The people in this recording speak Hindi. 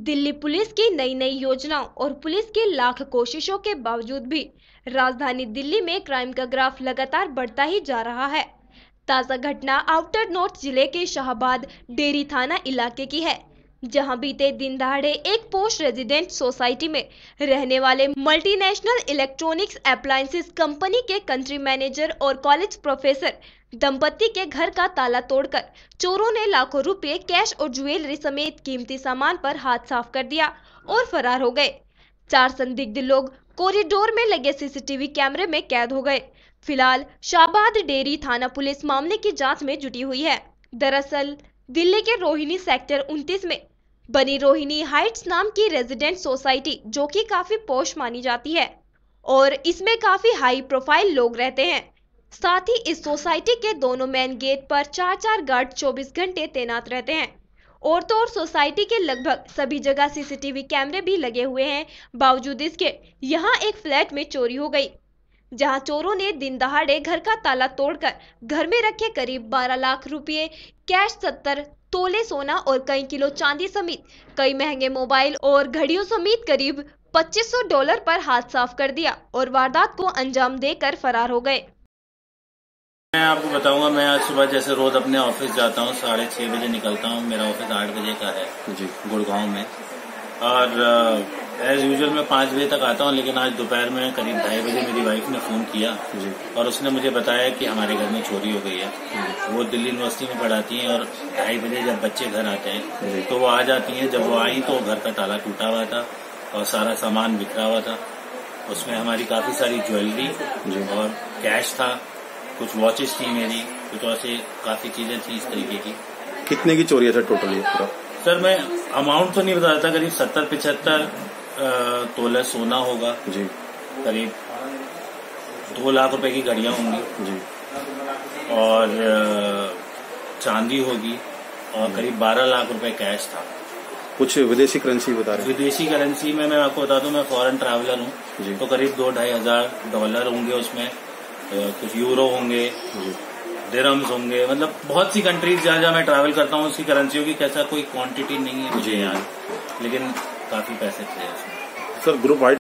दिल्ली पुलिस की नई नई योजनाओं और पुलिस की लाख कोशिशों के बावजूद भी राजधानी दिल्ली में क्राइम का ग्राफ लगातार बढ़ता ही जा रहा है। ताजा घटना आउटर नॉर्थ जिले के शाहबाद डेरी थाना इलाके की है, जहां बीते दिन दहाड़े एक पोस्ट रेजिडेंट सोसाइटी में रहने वाले मल्टीनेशनल इलेक्ट्रॉनिक्स अप्लायंसेस कंपनी के कंट्री मैनेजर और कॉलेज प्रोफेसर दंपति के घर का ताला तोड़कर चोरों ने लाखों रुपए कैश और ज्वेलरी समेत कीमती सामान पर हाथ साफ कर दिया और फरार हो गए। 4 संदिग्ध लोग कॉरिडोर में लगे सीसीटीवी कैमरे में कैद हो गए। फिलहाल शाहबाद डेरी थाना पुलिस मामले की जांच में जुटी हुई है। दरअसल दिल्ली के रोहिणी सेक्टर 29 में बनी रोहिणी हाइट्स नाम की रेजिडेंट सोसाइटी, जो कि काफी पॉश मानी जाती है और इसमें काफी हाई प्रोफाइल लोग रहते हैं। साथ ही इस सोसाइटी के दोनों मेन गेट पर 4 गार्ड 24 घंटे तैनात रहते हैं और तो और सोसाइटी के लगभग सभी जगह सीसीटीवी कैमरे भी लगे हुए हैं। बावजूद इसके यहाँ एक फ्लैट में चोरी हो गई, जहां चोरों ने दिन दहाड़े घर का ताला तोड़कर घर में रखे करीब 12 लाख रुपए कैश, 70 तोले सोना और कई किलो चांदी समेत कई महंगे मोबाइल और घड़ियों समेत करीब $2500 पर हाथ साफ कर दिया और वारदात को अंजाम देकर फरार हो गए। मैं आपको बताऊंगा, मैं आज सुबह जैसे रोज अपने ऑफिस जाता हूँ, 6:30 बजे निकलता हूँ। मेरा ऑफिस 8 बजे का है जी, गुड़गांव में। और एज यूजुअल मैं 5 बजे तक आता हूँ, लेकिन आज दोपहर में करीब 2:30 बजे मेरी वाइफ ने फोन किया जी, और उसने मुझे बताया कि हमारे घर में चोरी हो गई है। वो दिल्ली यूनिवर्सिटी में पढ़ाती हैं और 2:30 बजे जब बच्चे घर आते हैं तो वो आ जाती हैं। जब वो आई तो घर का ताला टूटा हुआ था और सारा सामान बिखरा हुआ था। उसमें हमारी काफी सारी ज्वेलरी और कैश था, कुछ वॉचेस थी मेरी, कुछ ऐसे काफी चीजें थी इस तरीके की। कितने की चोरी है सर टोटल ये पूरा? सर मैं अमाउंट तो नहीं बता रहा था, करीब 70-75 तोले सोना होगा जी, करीब 2 लाख रुपए की घड़ियां होंगी जी, और चांदी होगी और करीब 12 लाख रुपए कैश था। कुछ विदेशी करेंसी बता रहे हैं? विदेशी करेंसी में मैं आपको बता दूं, मैं फॉरेन ट्रैवलर हूँ, तो करीब $2-2.5 हजार होंगे उसमें। कुछ यूरो होंगे, दिरहम्स होंगे, मतलब बहुत सी कंट्रीज जहाँ जहाँ मैं ट्रैवल करता हूँ उसकी करेंसियों की कैसा कोई क्वांटिटी नहीं है मुझे यहाँ, लेकिन काफी पैसे थे उसमें। Sir group